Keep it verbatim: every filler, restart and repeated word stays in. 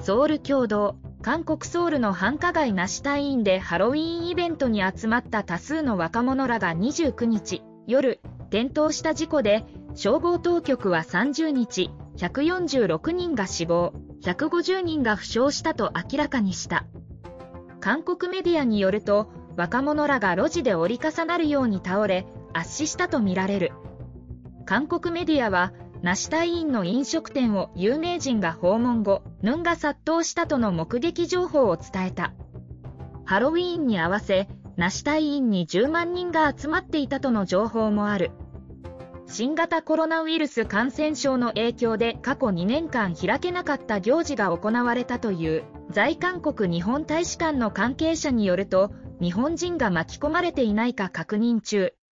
ソウル共同、韓国ソウルの繁華街ナシタインでハロウィーンイベントに集まった多数の若者らがにじゅうくにち夜、転倒した事故で、消防当局はさんじゅうにち、ひゃくよんじゅうろくにんが死亡、ひゃくごじゅうにんが負傷したと明らかにした。韓国メディアによると、若者らが路地で折り重なるように倒れ、圧死したとみられる。韓国メディアは、ナシタインの飲食店を有名人が訪問後、ヌンが殺到したとの目撃情報を伝えた。ハロウィーンに合わせ、ナシタインにじゅうまんにんが集まっていたとの情報もある。新型コロナウイルス感染症の影響で過去にねんかん開けなかった行事が行われたという在韓国日本大使館の関係者によると、日本人が巻き込まれていないか確認中。